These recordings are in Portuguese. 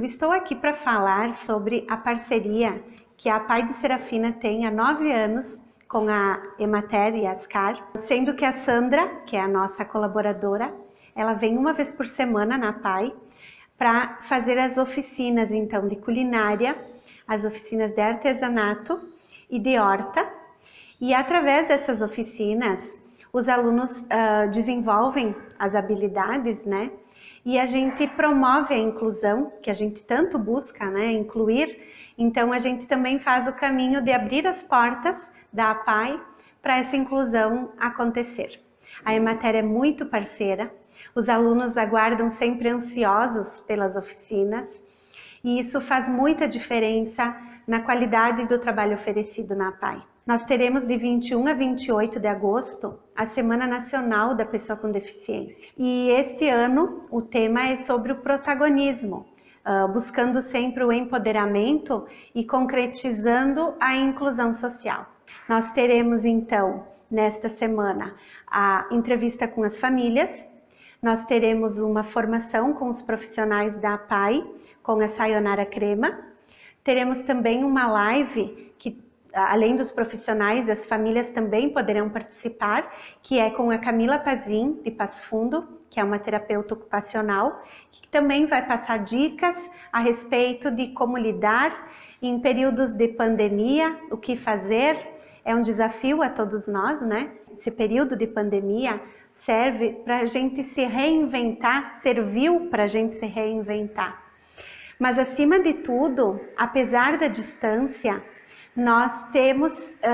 estou aqui para falar sobre a parceria que a Pai de Serafina tem há 9 anos com a Emater e a Ascar, sendo que a Sandra, que é a nossa colaboradora, ela vem uma vez por semana na Pai para fazer as oficinas então de culinária, as oficinas de artesanato e de horta, e através dessas oficinas os alunos desenvolvem as habilidades, né? E a gente promove a inclusão, que a gente tanto busca, né? Incluir. Então a gente também faz o caminho de abrir as portas da APAI para essa inclusão acontecer. A Emater é muito parceira, os alunos aguardam sempre ansiosos pelas oficinas e isso faz muita diferença na qualidade do trabalho oferecido na APAI. Nós teremos de 21 a 28 de agosto a Semana Nacional da Pessoa com Deficiência. E este ano o tema é sobre o protagonismo, buscando sempre o empoderamento e concretizando a inclusão social. Nós teremos então, nesta semana, a entrevista com as famílias, nós teremos uma formação com os profissionais da APAI, com a Sayonara Crema, teremos também uma live que, além dos profissionais, as famílias também poderão participar, que é com a Camila Pazin, de Passo Fundo, que é uma terapeuta ocupacional, que também vai passar dicas a respeito de como lidar em períodos de pandemia, o que fazer. É um desafio a todos nós, né? Esse período de pandemia serve para a gente se reinventar, serviu para a gente se reinventar. Mas acima de tudo, apesar da distância, nós temos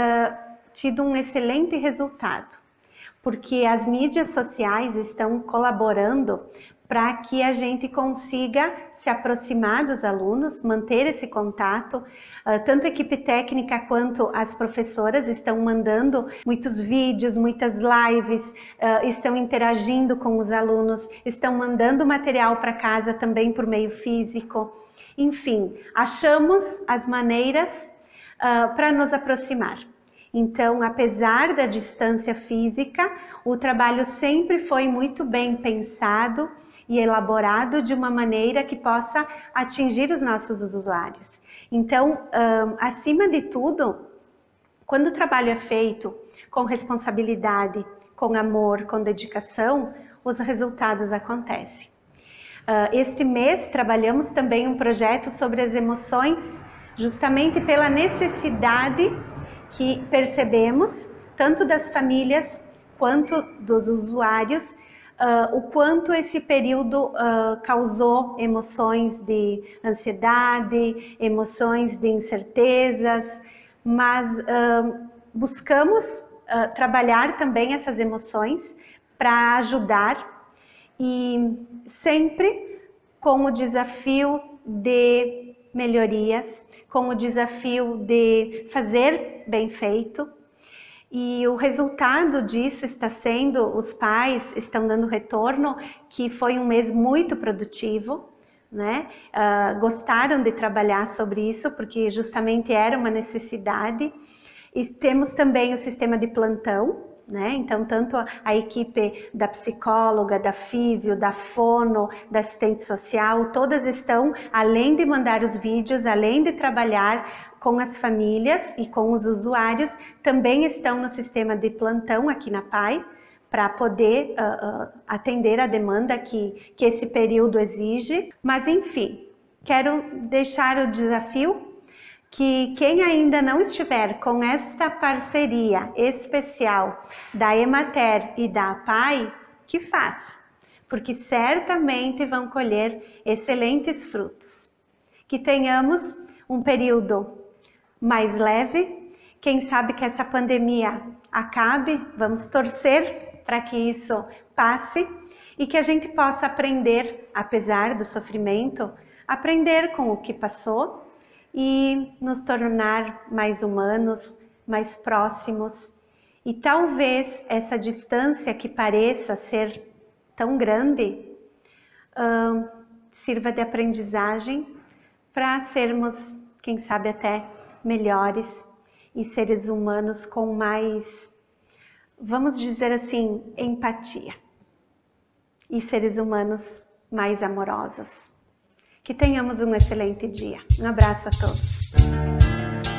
tido um excelente resultado, porque as mídias sociais estão colaborando para que a gente consiga se aproximar dos alunos, manter esse contato. Tanto a equipe técnica quanto as professoras estão mandando muitos vídeos, muitas lives, estão interagindo com os alunos, estão mandando material para casa também por meio físico. Enfim, achamos as maneiras para nos aproximar. Então, apesar da distância física, o trabalho sempre foi muito bem pensado e elaborado de uma maneira que possa atingir os nossos usuários. Então, acima de tudo, quando o trabalho é feito com responsabilidade, com amor, com dedicação, os resultados acontecem. Este mês trabalhamos também um projeto sobre as emoções, justamente pela necessidade que percebemos, tanto das famílias quanto dos usuários, o quanto esse período causou emoções de ansiedade, emoções de incertezas, mas buscamos trabalhar também essas emoções para ajudar e sempre com o desafio de melhorias, com o desafio de fazer bem feito. E o resultado disso está sendo, os pais estão dando retorno, que foi um mês muito produtivo, né? Gostaram de trabalhar sobre isso, porque justamente era uma necessidade. E temos também o sistema de plantão, né? Então, tanto a equipe da psicóloga, da físio, da fono, da assistente social, todas estão, além de mandar os vídeos, além de trabalhar com as famílias e com os usuários, também estão no sistema de plantão aqui na PAI, para poder atender a demanda que esse período exige. Mas, enfim, quero deixar o desafio que quem ainda não estiver com esta parceria especial da Emater e da APAI, que faça, porque certamente vão colher excelentes frutos. Que tenhamos um período mais leve, quem sabe que essa pandemia acabe, vamos torcer para que isso passe e que a gente possa aprender, apesar do sofrimento, aprender com o que passou, e nos tornar mais humanos, mais próximos. E talvez essa distância que pareça ser tão grande, sirva de aprendizagem para sermos, quem sabe até melhores e seres humanos com mais, vamos dizer assim, empatia. E seres humanos mais amorosos. Que tenhamos um excelente dia. Um abraço a todos.